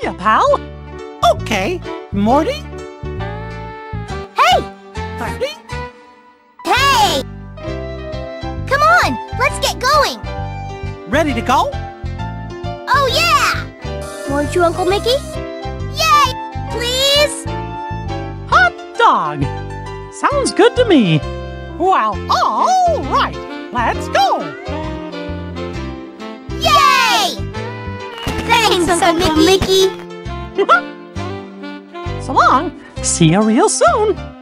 ya, pal. Okay, Morty? Hey! Ferdie? Hey! Come on, let's get going. Ready to go? Oh, yeah! Won't you, Uncle Mickey? Yay! Please? Hot dog. Sounds good to me. Well, all right. Let's go. Yay! Thanks, Uncle Mickey. So long. See you real soon.